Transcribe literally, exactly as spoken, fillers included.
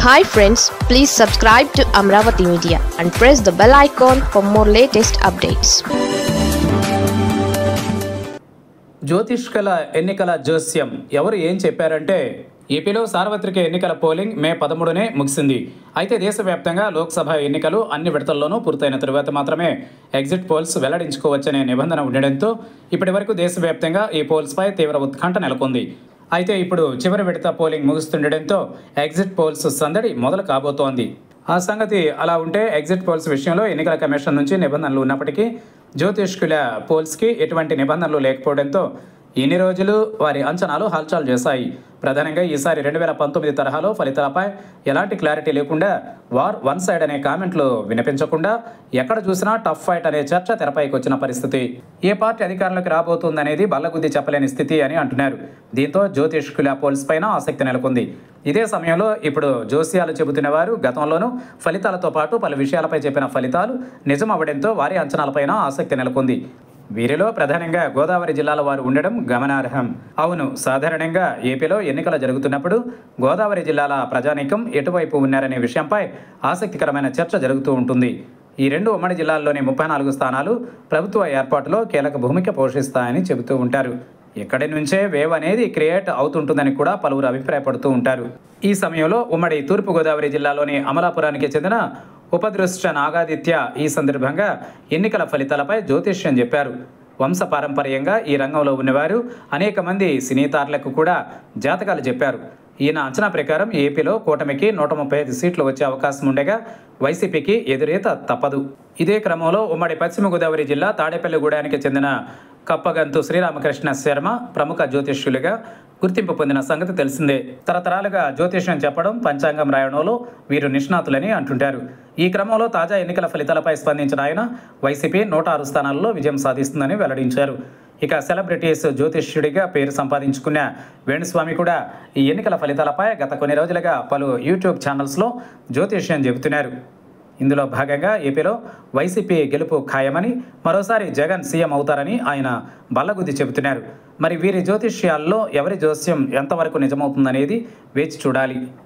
Hi friends, please subscribe to Amravati Media and press the bell icon for more latest updates. జ్యోతిష్కల ఎన్నికల జోస్యం ఎవరు ఏం చెప్పారంటే ఏపీలో సార్వత్రిక ఎన్నికల పోలింగ్ మే పదమూడునే ముగిసింది. అయితే దేశవ్యాప్తంగా లోక్సభ ఎన్నికలు అన్ని విడతల్లోనూ పూర్తయిన తరువాత మాత్రమే ఎగ్జిట్ పోల్స్ వెల్లడించుకోవచ్చనే నిబంధన ఉండడంతో ఇప్పటి వరకు దేశవ్యాప్తంగా ఈ పోల్స్పై తీవ్ర ఉత్కంఠ నెలకొంది. అయితే ఇప్పుడు చివరి విడత పోలింగ్ ముగుస్తుండటంతో ఎగ్జిట్ పోల్స్ సందడి మొదలు కాబోతోంది. ఆ సంగతి అలా ఉంటే ఎగ్జిట్ పోల్స్ విషయంలో ఎన్నికల కమిషన్ నుంచి నిబంధనలు ఉన్నప్పటికీ జ్యోతిష్కుల పోల్స్కి ఎటువంటి నిబంధనలు లేకపోవడంతో ఇన్ని రోజులు వారి అంచనాలు హల్చల్ చేశాయి. ప్రధానంగా ఈసారి రెండు వేల పంతొమ్మిది తరహాలో ఫలితాలపై ఎలాంటి క్లారిటీ లేకుండా వార్ వన్ సైడ్ అనే కామెంట్లు వినిపించకుండా ఎక్కడ చూసినా టఫ్ ఫైట్ అనే చర్చ తెరపైకి వచ్చిన పరిస్థితి. ఏ పార్టీ అధికారంలోకి రాబోతుందనేది బల్లగుద్ది చెప్పలేని స్థితి అని అంటున్నారు. దీంతో జ్యోతిష్కుల పోల్స్ పైన ఆసక్తి నెలకొంది. ఇదే సమయంలో ఇప్పుడు జోస్యాలు చెబుతున్న వారు గతంలోనూ ఫలితాలతో పాటు పలు విషయాలపై చెప్పిన ఫలితాలు నిజమవ్వడంతో వారి అంచనాలపైన ఆసక్తి నెలకొంది. వీరిలో ప్రధానంగా గోదావరి జిల్లాల వారు ఉండడం గమనార్హం. అవును, సాధారణంగా ఏపీలో ఎన్నికలు జరుగుతున్నప్పుడు గోదావరి జిల్లాల ప్రజానీకం ఎటువైపు ఉన్నారనే విషయంపై ఆసక్తికరమైన చర్చ జరుగుతూ ఉంటుంది. ఈ రెండు ఉమ్మడి జిల్లాల్లోని ముప్పై నాలుగు స్థానాలు ప్రభుత్వ ఏర్పాటులో కీలక భూమిక పోషిస్తాయని చెబుతూ ఉంటారు. ఇక్కడి నుంచే వేవ్ అనేది క్రియేట్ అవుతుంటుందని కూడా పలువురు అభిప్రాయపడుతూ ఉంటారు. ఈ సమయంలో ఉమ్మడి తూర్పుగోదావరి జిల్లాలోని అమలాపురానికి చెందిన ఉపదృష్ట నాగాదిత్య ఈ సందర్భంగా ఎన్నికల ఫలితాలపై జ్యోతిష్యం చెప్పారు. వంశపారంపర్యంగా ఈ రంగంలో ఉన్నవారు అనేక మంది సినీతారులకు కూడా జాతకాలు చెప్పారు. ఈయన అంచనా ప్రకారం ఏపీలో కూటమికి నూట ముప్పై ఐదు సీట్లు వచ్చే అవకాశం ఉండగా వైసీపీకి ఎదురీత తప్పదు. ఇదే క్రమంలో ఉమ్మడి పశ్చిమ గోదావరి జిల్లా తాడేపల్లిగూడానికి చెందిన కప్పగంతు శ్రీరామకృష్ణ శర్మ ప్రముఖ జ్యోతిష్యులుగా గుర్తింపు పొందిన సంగతి తెలిసిందే. తరతరాలుగా జ్యోతిష్యం చెప్పడం, పంచాంగం రాయడంలో వీరు నిష్ణాతులని అంటుంటారు. ఈ క్రమంలో తాజా ఎన్నికల ఫలితాలపై స్పందించిన ఆయన వైసీపీ నూట ఆరు స్థానాల్లో విజయం సాధిస్తుందని వెల్లడించారు. ఇక సెలబ్రిటీస్ జ్యోతిష్యుడిగా పేరు సంపాదించుకున్న వేణుస్వామి కూడా ఈ ఎన్నికల ఫలితాలపై గత కొన్ని రోజులుగా పలు యూట్యూబ్ ఛానల్స్లో జ్యోతిష్యం చెబుతున్నారు. ఇందులో భాగంగా ఏపీలో వైసీపీ గెలుపు ఖాయమని, మరోసారి జగన్ సీఎం అవుతారని ఆయన బల్లగుద్ది చెబుతున్నారు. మరి వీరి జ్యోతిష్యాల్లో ఎవరి జోస్యం ఎంతవరకు నిజమవుతుందనేది వేచి చూడాలి.